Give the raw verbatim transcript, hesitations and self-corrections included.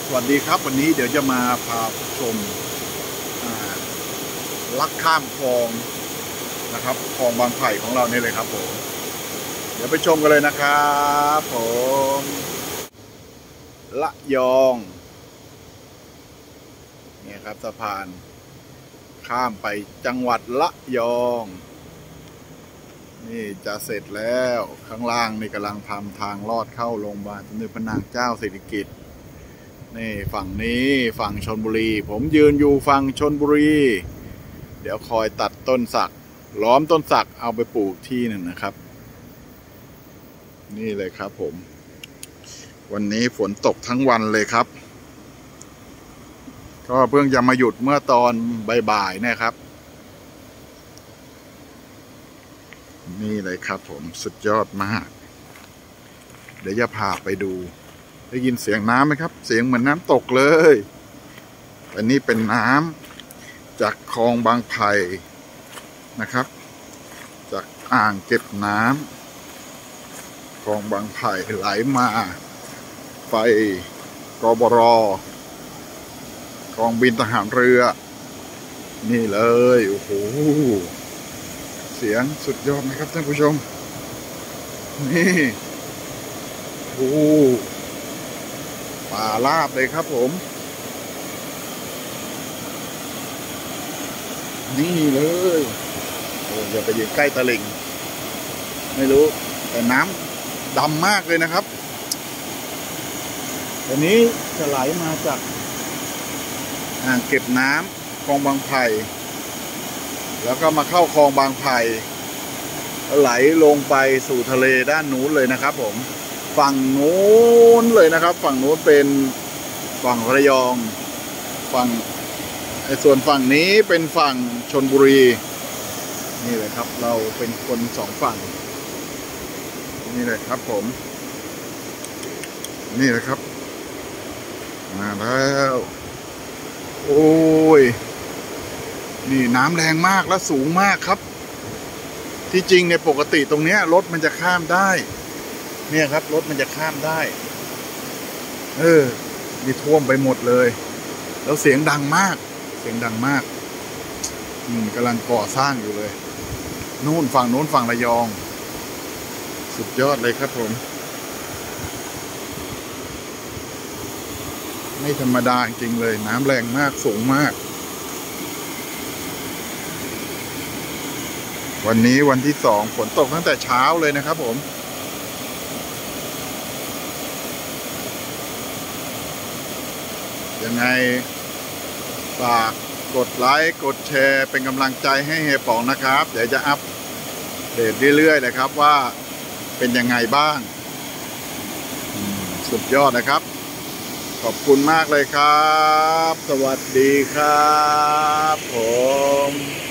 วัสดีครับวันนี้เดี๋ยวจะมาพาชมลักข้ามคลองนะครับคลองบางไผ่ของเราเนี่ยเลยครับผมเดี๋ยวไปชมกันเลยนะครับผมละยองเนี่ยครับสะพานข้ามไปจังหวัดละยองนี่จะเสร็จแล้วข้างล่างนี่กำลังทำทางลอดเข้าโรงพยาบาลสมเด็จพระนางเจ้าสิริกิติ์นี่ฝั่งนี้ฝั่งชลบุรีผมยืนอยู่ฝั่งชลบุรีเดี๋ยวคอยตัดต้นสักล้อมต้นสักเอาไปปลูกที่หนึ่งนะครับนี่เลยครับผมวันนี้ฝนตกทั้งวันเลยครับก็เพิ่งจะมาหยุดเมื่อตอนบ่ายๆนะครับนี่เลยครับผมสุดยอดมากเดี๋ยวจะพาไปดูได้ยินเสียงน้ำไหมครับเสียงเหมือนน้ำตกเลยอันนี้เป็นน้ำจากคลองบางไผ่นะครับจากอ่างเก็บน้ำคลองบางไผ่ไหลมาไปกบร.กองบินทหารเรือนี่เลยโอ้โหเสียงสุดยอดนะครับท่านผู้ชมนี่โอ้ป่าลาบเลยครับผมนี่เลยโอ้อย่าไปยืนใกล้ตลิ่งไม่รู้แต่น้ำดำมากเลยนะครับอันนี้จะไหลมาจากอ่างเก็บน้ำคลองบางไผ่แล้วก็มาเข้าคลองบางไผ่ไหลลงไปสู่ทะเลด้านนู้นเลยนะครับผมฝั่งนู้นเลยนะครับฝั่งนู้นเป็นฝั่งระยองฝั่งไอ้ส่วนฝั่งนี้เป็นฝั่งชลบุรีนี่เลยครับเราเป็นคนสองฝั่งนี่เลยครับผมนี่เลยครับมาแล้วโอ้ยนี่น้ำแรงมากและสูงมากครับที่จริงในปกติตรงเนี้ยรถมันจะข้ามได้เนี่ยครับรถมันจะข้ามได้เออนี่ท่วมไปหมดเลยแล้วเสียงดังมากเสียงดังมากอืมกำลังก่อสร้างอยู่เลยนู่นฝั่งโน้นฝั่งระยองสุดยอดเลยครับผมไม่ธรรมดาจริงเลยน้ำแรงมากสูงมากวันนี้วันที่สองฝนตกตั้งแต่เช้าเลยนะครับผมยังไงฝากกดไลค์กดแชร์เป็นกำลังใจให้เฮียป๋องนะครับเดี๋ยวจะอัปเดตเรื่อยๆเลยครับว่าเป็นยังไงบ้างสุดยอดนะครับขอบคุณมากเลยครับสวัสดีครับผม